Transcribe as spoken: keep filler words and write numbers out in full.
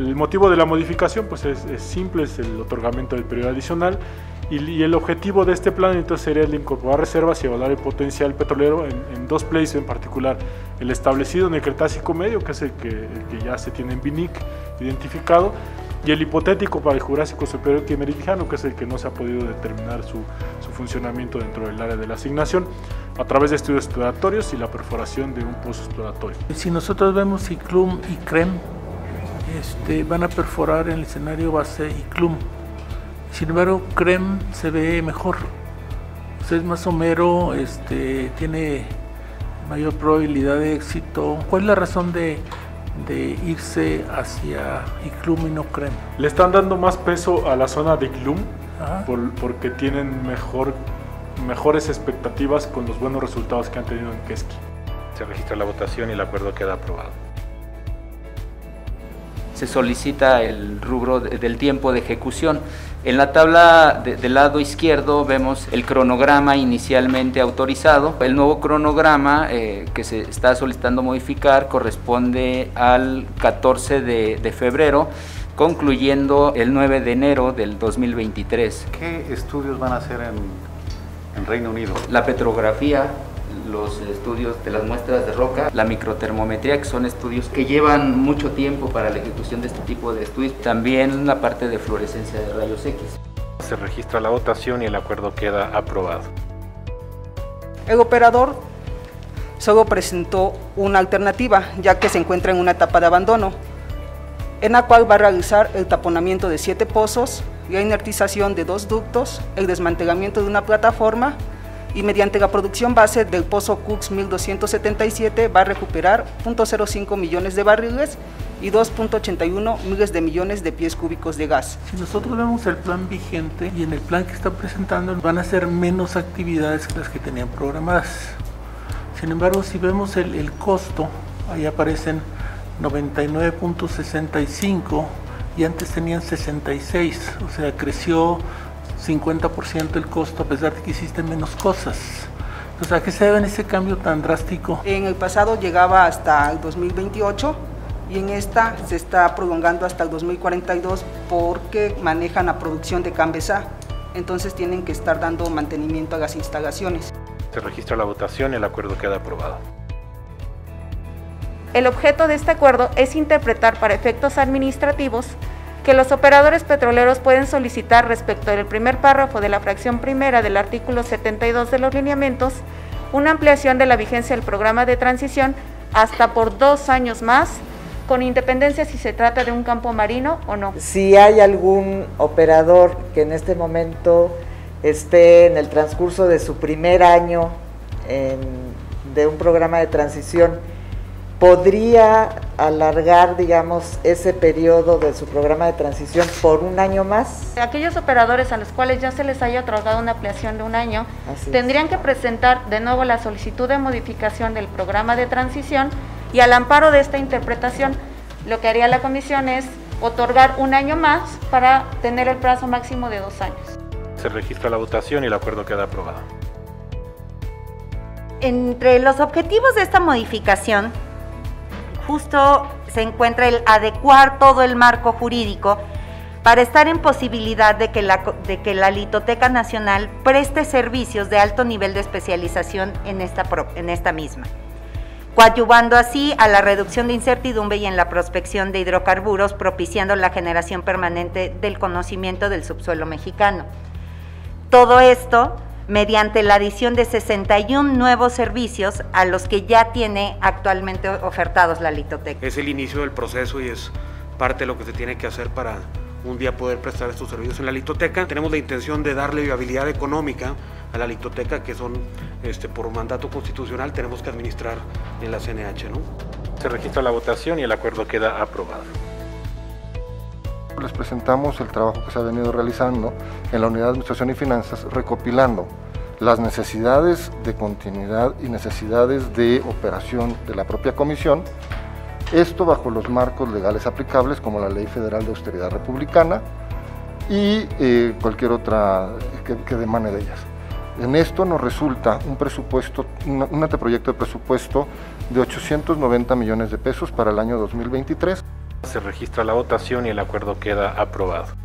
El motivo de la modificación pues es, es simple, es el otorgamiento del periodo adicional, y, y el objetivo de este plan entonces sería el de incorporar reservas y evaluar el potencial petrolero en, en dos playas en particular: el establecido en el Cretácico Medio, que es el que, el que ya se tiene en B N I C identificado, y el hipotético para el Jurásico Superior y Meridiano, que es el que no se ha podido determinar su, su funcionamiento dentro del área de la asignación, a través de estudios exploratorios y la perforación de un pozo exploratorio. Si nosotros vemos ICLUM y CREM, este, van a perforar en el escenario base ICLUM. Sin embargo, CREM se ve mejor, o sea, es más somero, este, tiene mayor probabilidad de éxito. ¿Cuál es la razón de, de irse hacia ICLUM y no CREM? Le están dando más peso a la zona de ICLUM por, porque tienen mejor, mejores expectativas con los buenos resultados que han tenido en Quesqui. Se registra la votación y el acuerdo queda aprobado. Se solicita el rubro de, del tiempo de ejecución. En la tabla de, del lado izquierdo vemos el cronograma inicialmente autorizado. El nuevo cronograma eh, que se está solicitando modificar corresponde al catorce de febrero, concluyendo el nueve de enero del dos mil veintitrés. ¿Qué estudios van a hacer en, en Reino Unido? La petrografía, los estudios de las muestras de roca, la microtermometría, que son estudios que llevan mucho tiempo para la ejecución de este tipo de estudios, también la parte de fluorescencia de rayos X. Se registra la votación y el acuerdo queda aprobado. El operador solo presentó una alternativa, ya que se encuentra en una etapa de abandono, en la cual va a realizar el taponamiento de siete pozos, la inertización de dos ductos, el desmantelamiento de una plataforma, y mediante la producción base del pozo Cooks mil doscientos setenta y siete va a recuperar punto cero cinco millones de barriles y dos punto ochenta y uno miles de millones de pies cúbicos de gas. Si nosotros vemos el plan vigente y en el plan que están presentando van a ser menos actividades que las que tenían programadas. Sin embargo, si vemos el, el costo, ahí aparecen noventa y nueve punto sesenta y cinco y antes tenían sesenta y seis, o sea, creció cincuenta por ciento el costo a pesar de que hiciste menos cosas. Entonces, ¿a qué se debe ese cambio tan drástico? En el pasado llegaba hasta el dos mil veintiocho y en esta se está prolongando hasta el dos mil cuarenta y dos porque manejan la producción de Cambesa, entonces tienen que estar dando mantenimiento a las instalaciones. Se registra la votación y el acuerdo queda aprobado. El objeto de este acuerdo es interpretar para efectos administrativos que los operadores petroleros pueden solicitar respecto del primer párrafo de la fracción primera del artículo setenta y dos de los lineamientos una ampliación de la vigencia del programa de transición hasta por dos años más, con independencia si se trata de un campo marino o no. Si hay algún operador que en este momento esté en el transcurso de su primer año en, de un programa de transición, ¿podría alargar, digamos, ese periodo de su programa de transición por un año más? Aquellos operadores a los cuales ya se les haya otorgado una ampliación de un año, Así tendrían es. que presentar de nuevo la solicitud de modificación del programa de transición y al amparo de esta interpretación, lo que haría la comisión es otorgar un año más para tener el plazo máximo de dos años. Se registra la votación y el acuerdo queda aprobado. Entre los objetivos de esta modificación, justo se encuentra el adecuar todo el marco jurídico para estar en posibilidad de que, la, de que la Litoteca Nacional preste servicios de alto nivel de especialización en esta, en esta misma, coadyuvando así a la reducción de incertidumbre y en la prospección de hidrocarburos, propiciando la generación permanente del conocimiento del subsuelo mexicano. Todo esto mediante la adición de sesenta y uno nuevos servicios a los que ya tiene actualmente ofertados la Litoteca. Es el inicio del proceso y es parte de lo que se tiene que hacer para un día poder prestar estos servicios en la Litoteca. Tenemos la intención de darle viabilidad económica a la Litoteca, que son, este, por mandato constitucional, tenemos que administrar en la C N H, ¿no? Se registra la votación y el acuerdo queda aprobado. Les presentamos el trabajo que se ha venido realizando en la Unidad de Administración y Finanzas, recopilando las necesidades de continuidad y necesidades de operación de la propia comisión, esto bajo los marcos legales aplicables como la Ley Federal de Austeridad Republicana y eh, cualquier otra que, que demane de ellas. En esto nos resulta un presupuesto, un, un anteproyecto de presupuesto de ochocientos noventa millones de pesos para el año dos mil veintitrés. Se registra la votación y el acuerdo queda aprobado.